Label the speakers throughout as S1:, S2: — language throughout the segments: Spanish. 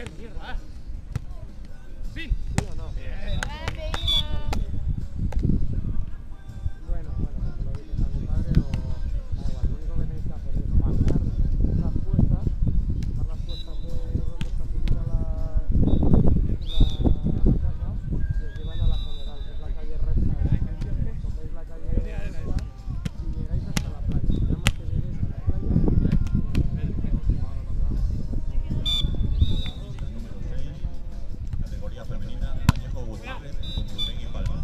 S1: mierda. Sí.
S2: ¿Sí o no?
S1: Bien.
S3: Grande, Ima.
S2: Bueno, porque lo dices a mi padre o da igual, lo único que tenéis que hacer es marcar las puestas de donde está situada la casa y os llevan a la general, que es la calle recta. Cogéis la calle recta y llegáis hasta la playa. Nada más que lleguéis a la playa.
S4: Categoría femenina, Vallejo Gutiérrez, con Rubén y Palma.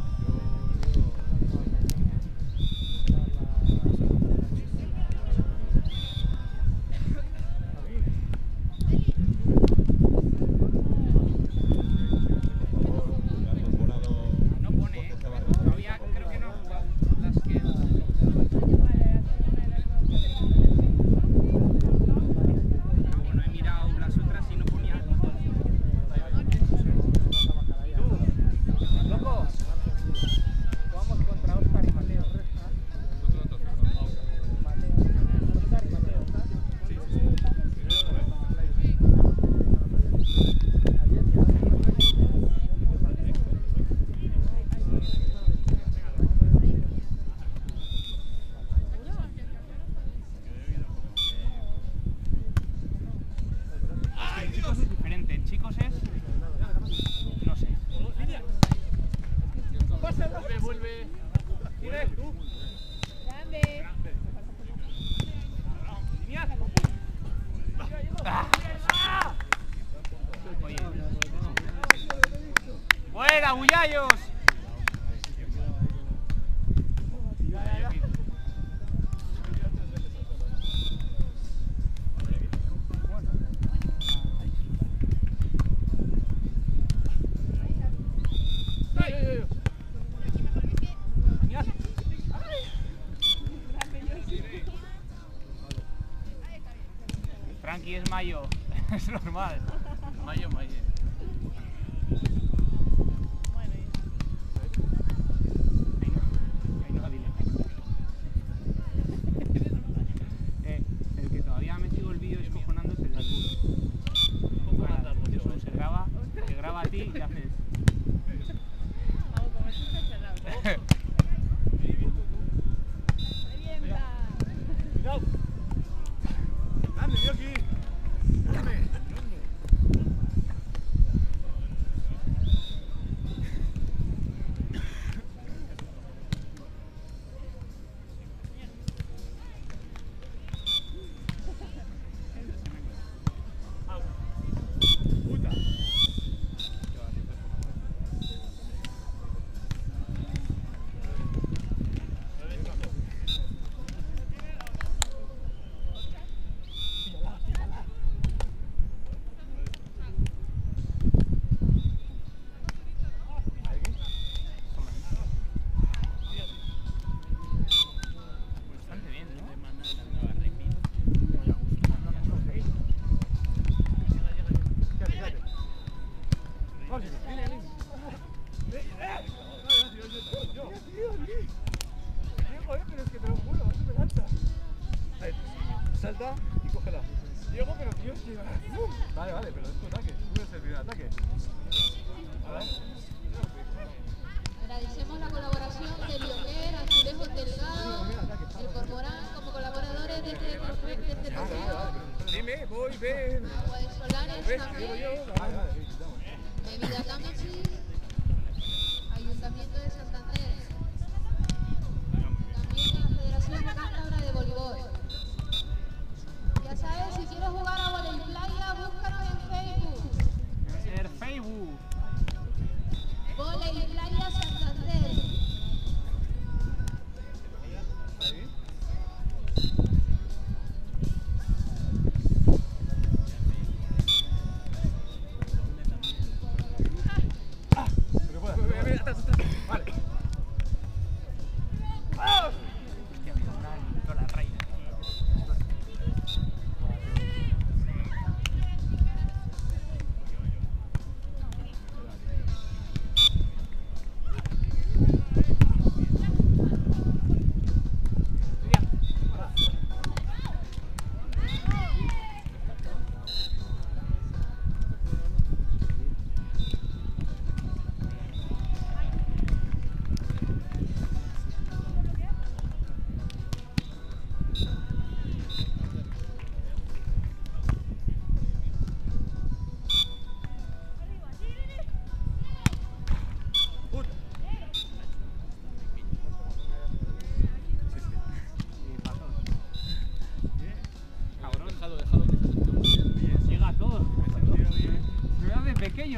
S1: No pone, todavía creo que no ha jugado las que... Como no he mirado las otras y no ponía...
S2: ¡Loco! Jugamos contra Óscar y Mateo Resta. Óscar y Mateo, ¿está?
S1: En chicos es diferente, en chicos es... No sé. Vuelve. Tira tú.
S3: Grande.
S1: Oye. ¡Buena, Bullayos! Frankie es mayo, es normal. Mayo. El que todavía me sigo el vídeo escojonando es el del bus. Eso se graba, te graba a ti y haces.
S3: Revienta.
S1: ¡Dame, yo aquí! ¡Dame! Bastante bien, ¿no?
S2: Pero es que te lo juro, va súper alta. Salta y cógela. Diego, pero tío, es que va. Vale, pero es tu ataque. Tú eres el primer ataque.
S3: Agradecemos la colaboración de Bioguer, Azulejos Delgado, el Cormorán como colaboradores de este torneo.
S2: Dime, voy, ven.
S3: Agua de Solares
S2: ¿Ves?
S3: también.
S2: Digo yo. Vale.
S3: Bebida Támesis, Ayuntamiento de Santander, también la Federación de Cántabra de Voleibol. Ya sabes, si quieres jugar a Voley Playa, búscanos en Facebook.
S1: El Facebook.
S3: Voley Playa Santander.
S2: Vale.
S1: Hostia, me toca la raíz.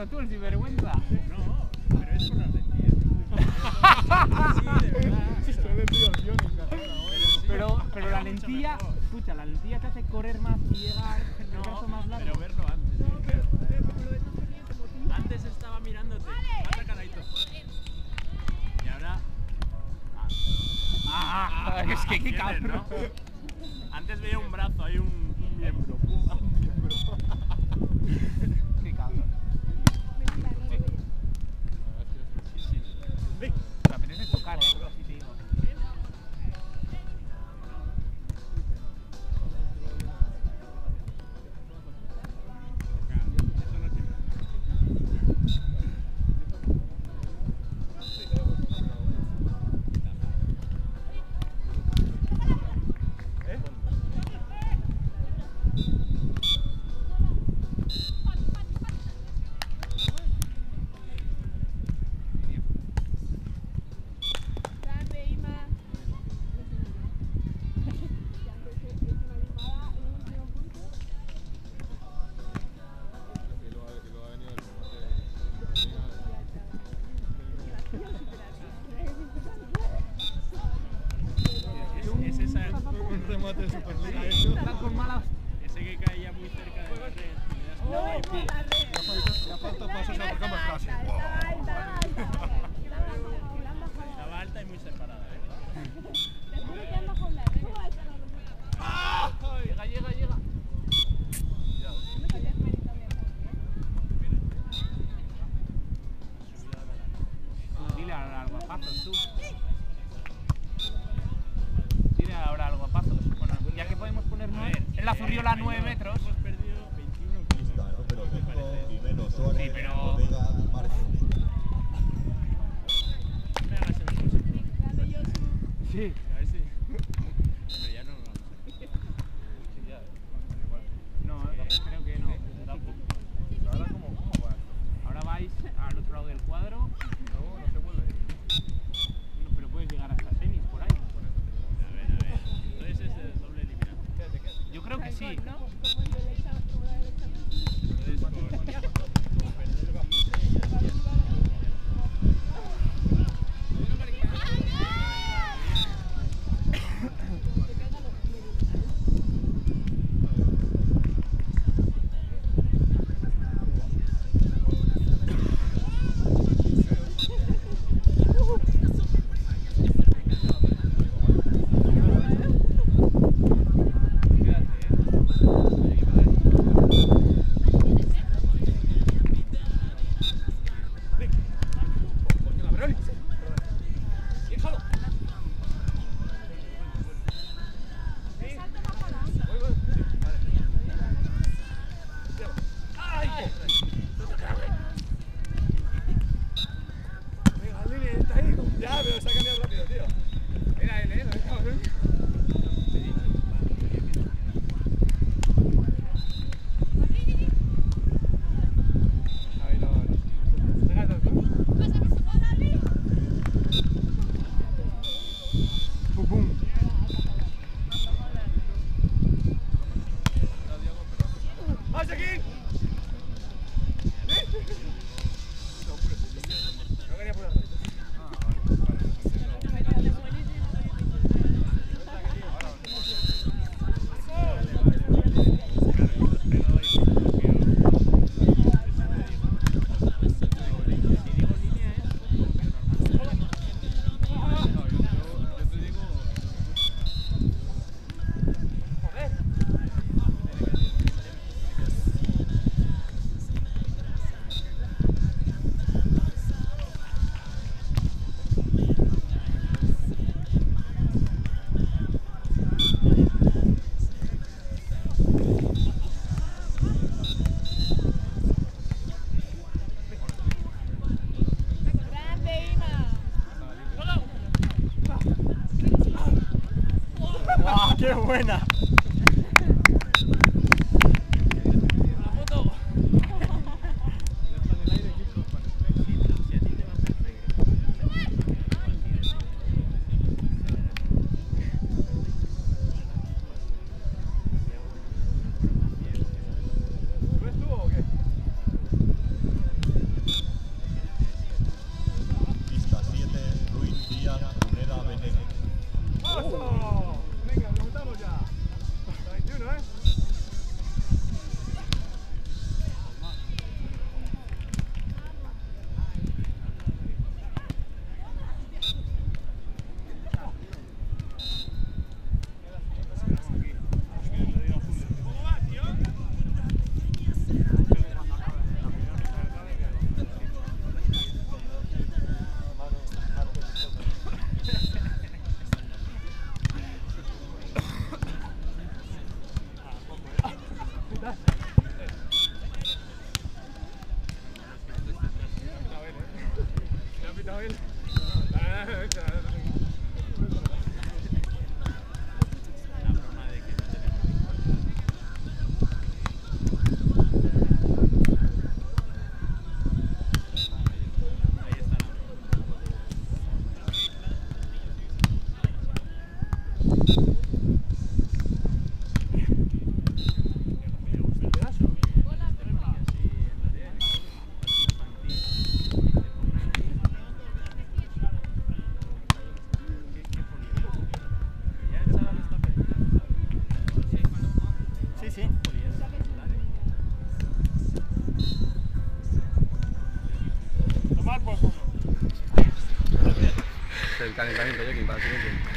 S1: coño, tú el sinvergüenza.
S4: No, pero es con las lentillas. Sí, de verdad.
S2: Suele tío, yo nunca.
S1: Pero la lentilla, escucha, la lentilla te hace correr más y llegar el brazo más largo.
S4: Pero verlo antes. Antes estaba mirándote. Más sacadito. Y ahora.
S1: Es que qué
S4: ¿entiendes,
S1: cabrón.
S4: no? Antes veía un brazo, hay un miembro.
S1: Qué cabrón. Me apetece tocar, así te digo.
S4: Es esa.
S2: Un remate de Superliga eso.
S1: Están con malas.
S4: Ese que caía muy cerca de la red. Y le das
S2: Ya falta pasos a tocar más casi.
S4: estaba alta y muy separada, ¿verdad?
S1: Llega. Dile ahora algo a Pazos, tú. Dile ahora algo a Pazos. Bueno, ya que podemos poner 9, en la Zurriola 9 metros.
S4: Hemos perdido 21 kilos.
S5: Claro, pero México, Jimeno, Suárez,
S1: Sí, pero-
S5: Vega, Márquez.
S4: Me hagas el bolso.
S1: Sí.
S4: A ver si. Pero ya no nos vamos.
S1: No, creo que no.
S2: Ahora cómo va.
S1: Ahora vais al otro lado del cuadro.
S2: No se vuelve.
S1: No, pero puedes llegar hasta semis por ahí.
S4: A ver. Entonces es el doble eliminado.
S1: Yo creo que sí.
S4: Entonces con perder el 15 ya.
S2: Ya, pero se ha cambiado rápido, tío. Era él, cabrón. Ahí no. ¿Te ganas, no? Pum, pum. ¡Más aquí! No quería ponerlo. ¡Guau, qué buena! ¿Subes tú o qué?
S4: contado él. La broma de que no tenemos ahí está la broma. Sí, sí.
S6: El calentamiento, Jackie, para el siguiente.